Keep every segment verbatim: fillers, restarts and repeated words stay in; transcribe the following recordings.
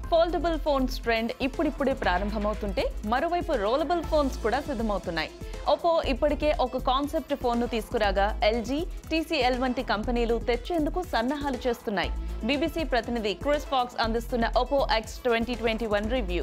Foldable phones trend ఇప్పుడిప్పుడే ప్రారంభమవుతుంటే మరోవైపు rollable phones కూడా సిద్ధమవుతున్నాయి. ఒప్పో ఇప్పటికే ఒక కాన్సెప్ట్ ఫోన్ను తీసుకురాగా ఎల్జీ, టీసీఎల్ వంటి కంపెనీలు తెచ్చేందుకు సన్నాహాలు చేస్తున్నాయి. బీబీసీ ప్రతినిధి క్రిస్ ఫాక్స్ అందిస్తున్న Oppo X twenty twenty one review.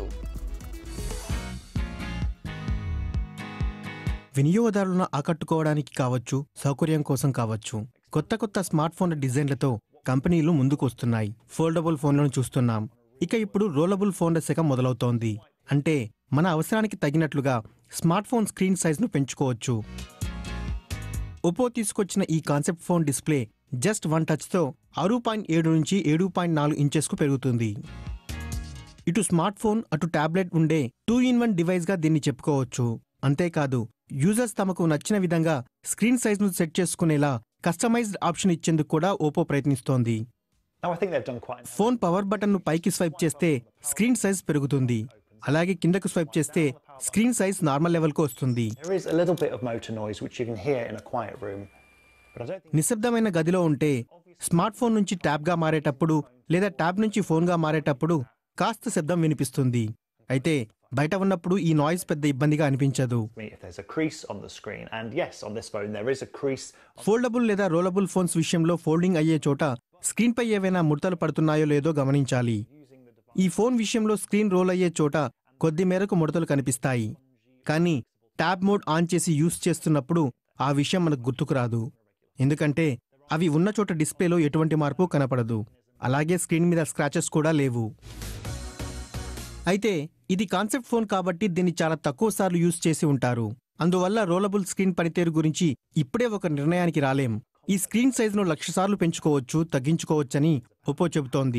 వినియోగదారులను ఆకట్టుకోవడానికి కావచ్చు, సౌకర్యం కోసం కావచ్చు, కొత్త కొత్త స్మార్ట్ ఫోన్ల డిజైన్లతో కంపెనీలు ముందుకు వస్తున్నాయి. ఫోల్డబుల్ ఫోన్లను చూస్తున్నాం. ఇక ఇప్పుడు రోలబుల్ ఫోన్ల శక మొదలవుతోంది. అంటే మన అవసరానికి తగినట్లుగా స్మార్ట్ ఫోన్ స్క్రీన్ సైజ్ను పెంచుకోవచ్చు. ఒప్పో తీసుకొచ్చిన ఈ concept phone display just one టచ్తో ఆరు పాయింట్ ఏడు నుంచి ఏడు పాయింట్ నాలుగు ఇంచెస్కు పెరుగుతుంది. ఇటు స్మార్ట్ ఫోన్, అటు టాబ్లెట్ ఉండే టూ ఇన్ వన్ డివైస్గా దీన్ని చెప్పుకోవచ్చు. అంతేకాదు, యూజర్స్ తమకు నచ్చిన విధంగా స్క్రీన్ సైజ్ను సెట్ చేసుకునేలా కస్టమైజ్డ్ ఆప్షన్ ఇచ్చేందుకు కూడా ఓప్పో ప్రయత్నిస్తోంది. ఫోన్ పవర్ బటన్ను పైకి స్వైప్ చేస్తే స్క్రీన్ సైజ్ పెరుగుతుంది. అలాగే కిందకు స్వైప్ చేస్తే స్క్రీన్ సైజ్ నార్మల్ లెవెల్కు వస్తుంది. నిశ్శబ్దమైన గదిలో ఉంటే స్మార్ట్ ఫోన్ నుంచి ట్యాబ్గా మారేటప్పుడు లేదా ట్యాబ్ నుంచి ఫోన్గా మారేటప్పుడు కాస్త శబ్దం వినిపిస్తుంది. అయితే బయట ఉన్నప్పుడు ఈ నాయిస్ పెద్ద ఇబ్బందిగా అనిపించదు. ఫోల్డబుల్ లేదా రోలబుల్ ఫోన్స్ విషయంలో ఫోల్డింగ్ అయ్యే చోట స్క్రీన్పై ఏవైనా ముడతలు పడుతున్నాయో లేదో గమనించాలి. ఈ ఫోన్ విషయంలో స్క్రీన్ రోల్ అయ్యే చోట కొద్ది మేరకు ముడతలు కనిపిస్తాయి. కానీ ట్యాబ్ మోడ్ ఆన్ చేసి యూస్ చేస్తున్నప్పుడు ఆ విషయం మనకు గుర్తుకు రాదు. ఎందుకంటే అవి ఉన్న చోట డిస్ప్లేలో ఎటువంటి మార్పు కనపడదు. అలాగే స్క్రీన్ మీద స్క్రాచెస్ కూడా లేవు. అయితే ఇది కాన్సెప్ట్ ఫోన్ కాబట్టి దీన్ని చాలా తక్కువ సార్లు యూజ్ చేసి ఉంటారు. అందువల్ల రోలబుల్ స్క్రీన్ పనితీరు గురించి ఇప్పుడే ఒక నిర్ణయానికి రాలేం. ఈ స్క్రీన్ సైజును లక్ష సార్లు పెంచుకోవచ్చు, తగ్గించుకోవచ్చని ఒప్పో చెబుతోంది.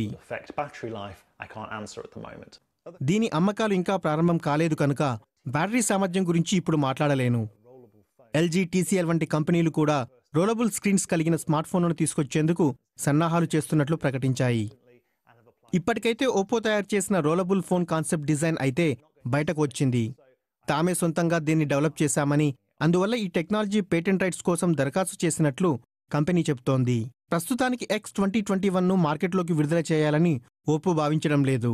దీని అమ్మకాలు ఇంకా ప్రారంభం కాలేదు కనుక బ్యాటరీ సామర్థ్యం గురించి ఇప్పుడు మాట్లాడలేను. ఎల్జీ, టీసీఎల్ వంటి కంపెనీలు కూడా రోలబుల్ స్క్రీన్స్ కలిగిన స్మార్ట్ ఫోన్లను తీసుకొచ్చేందుకు సన్నాహాలు చేస్తున్నట్లు ప్రకటించాయి. ఇప్పటికైతే ఒప్పో తయారు చేసిన రోలబుల్ ఫోన్ కాన్సెప్ట్ డిజైన్ అయితే బయటకు వచ్చింది. తామే సొంతంగా దీన్ని డెవలప్ చేశామని, అందువల్ల ఈ టెక్నాలజీ పేటెంట్ రైట్స్ కోసం దరఖాస్తు చేసినట్లు కంపెనీ చెబుతోంది. ప్రస్తుతానికి ఎక్స్ ట్వంటీ ట్వంటీ వన్ ను మార్కెట్లోకి విడుదల చేయాలని ఒప్పో భావించడం లేదు.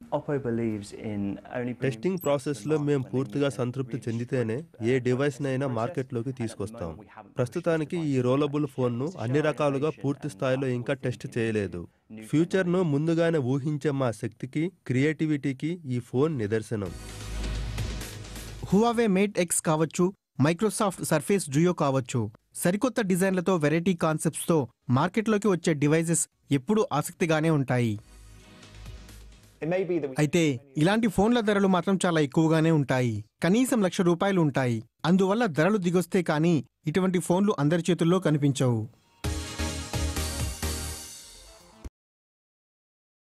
టెస్టింగ్ ప్రాసెస్లో మేము పూర్తిగా సంతృప్తి చెందితేనే ఏ డివైస్నైనా మార్కెట్లోకి తీసుకొస్తాం. ప్రస్తుతానికి ఈ రోలబుల్ ఫోన్ను అన్ని రకాలుగా పూర్తి స్థాయిలో ఇంకా టెస్ట్ చేయలేదు. ఫ్యూచర్ను ముందుగానే ఊహించే మా శక్తికి, క్రియేటివిటీకి ఈ ఫోన్ నిదర్శనం. హువావే మేట్ ఎక్స్ కావచ్చు, మైక్రోసాఫ్ట్ సర్ఫేస్ డ్యూయో కావచ్చు, సరికొత్త డిజైన్లతో, వెరైటీ కాన్సెప్ట్స్తో మార్కెట్లోకి వచ్చే డివైసెస్ ఎప్పుడూ ఆసక్తిగానే ఉంటాయి. అయితే ఇలాంటి ఫోన్ల ధరలు మాత్రం చాలా ఎక్కువగానే ఉంటాయి. కనీసం లక్ష రూపాయలు ఉంటాయి. అందువల్ల ధరలు దిగొస్తే కానీ ఇటువంటి ఫోన్లు అందరి చేతుల్లో కనిపించవు.